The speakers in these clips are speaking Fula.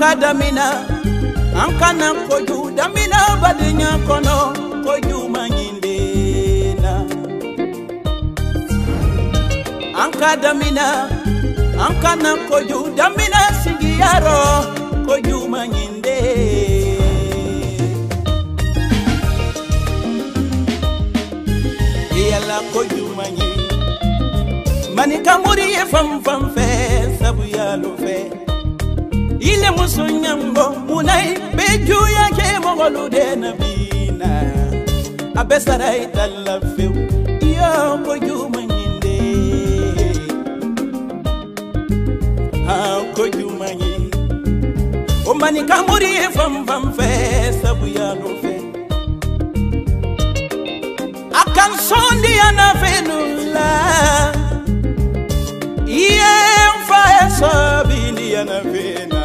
anka damina anka na koju damina badinya kono koju manyindena anka damina anka na koju damina singiyaro koju manyinde yalla koju manyi manika muri fam fe sabu yalo fe ile musunyambo munai beju yake mogolude nabina abesarai talafu yo koju manyinde ha koju manyi o manika muri fam fe sabu yalo fe akan sondi ana fenula fa sabini ana fena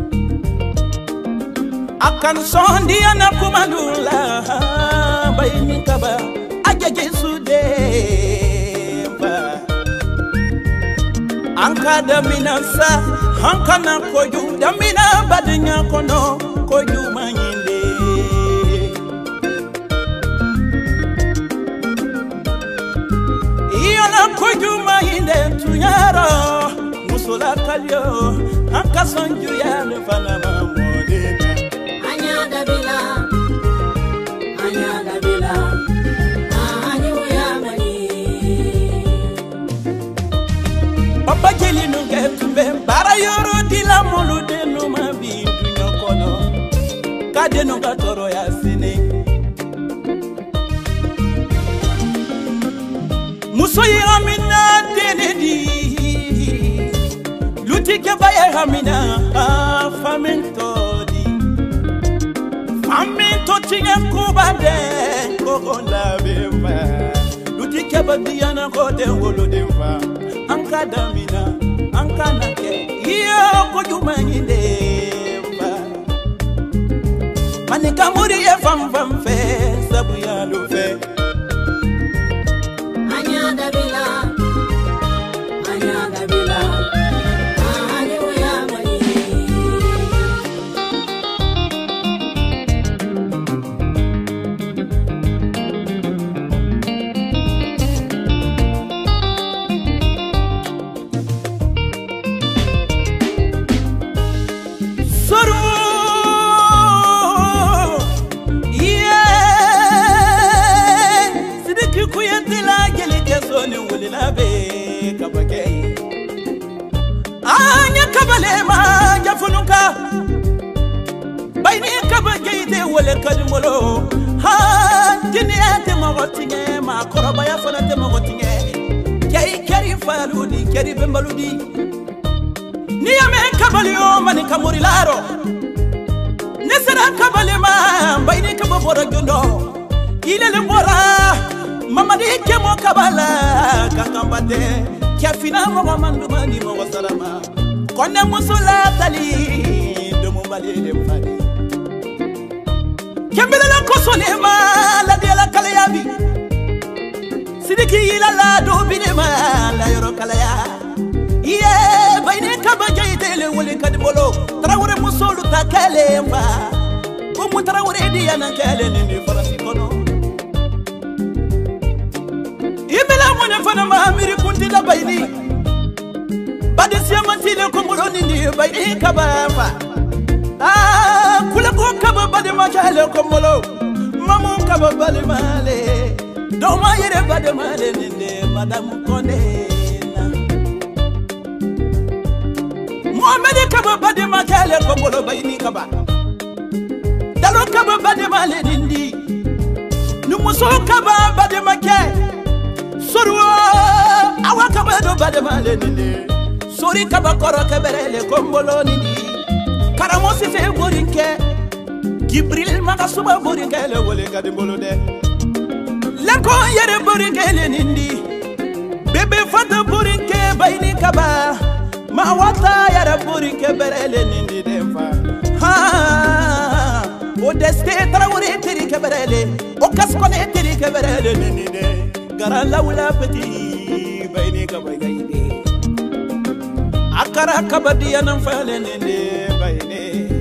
akan sondi ana kumanula bayni kaba ajeje sude ba anka damina sa hanka na koju damina badnya kono koju manyinde iyana koju manyinde tunyaro musula kalyo anka sonju ya lefana mamodena anya dabila anyu ya mani papa jeli no getumbe bara yoro dila molude no mabindu nyokono kade no gatoro ya sine musoyi amina denedi lutike baye hamina faminto tinga kubade kogonda bemba lutike badiana kode wolodemba anka damina anka nake iyo kojumanyinde ba manika muri ye fam fe sabu ya lufe anya dabila anya kabalema jafunuka bayni kabageyde wala kadmolo ha diniyate magotinge ma koroba ya fanate magotinge kay kari faludi kari bembaludi niyame kabalyo mani kamuri laro nesera kabalema bayni kababora jondo ilele bora mamadi kemo kabala kakambate Kiafina mwa mandumani mwa salama Kone musula tali Dumu mbali mfadi Kembele la kosonema La dia la kalayabi Sidiki ila la dobinema La yoro kalaya Iye Baine kaba jaitele wale kadibolo Tarawure musulu takele mba Umu tarawure diya na kele nini farasi kono Imela mwane fana mahamiri kuntila bayni Badisia matile kumuloni ni bayni kababa Kule kukaba bade majale kumulo Mamu kaba bade male Doma yere bade male ninde madamu kondena Muhammedi kaba bade majale kumulo bayni kaba Dalo kaba bade male nindi Numuso kaba bade make Sorwa awakaba do bademale nini Sori kaba koro keberele kombolo nini Karamosi fe borinke Gibril maga suba borinke le wole kadimbolo de Leko yere borinke le nindi Bebe fata borinke bayni kaba Ma wata yere borinke berele nindi defa Ha O deske tarawore teri keberele O kaskone teri keberele nindi de Gara laula peti bayni kabagayde akara kabadiya nan falene bayne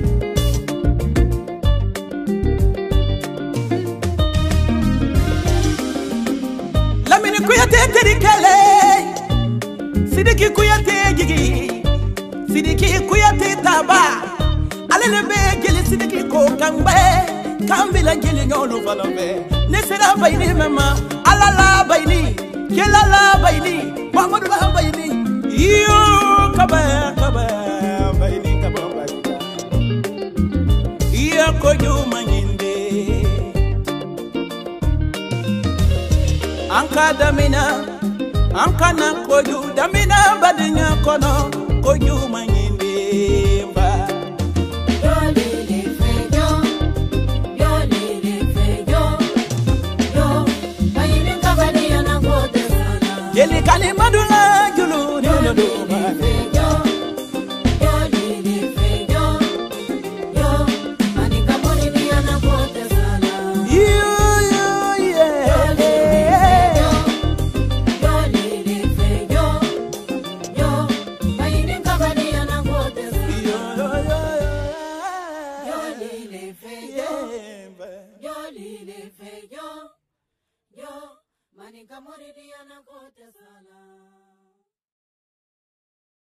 kuyate terikale sidiki kuyate gigi sidiki kuyate taba alele be gele sidiki ko kambe kambila gele nyolo falombe nesera bayni mama alala bayni kelala bayni mamadu la bayni iyo kaba bayni kaba iyo ko jumanyinde anka damina anka na koju damina badinya kono koju manyinde mba yo lele fejo bayini kabali yana kote sana yeli kali madula julu no Manika moridia na kote sana.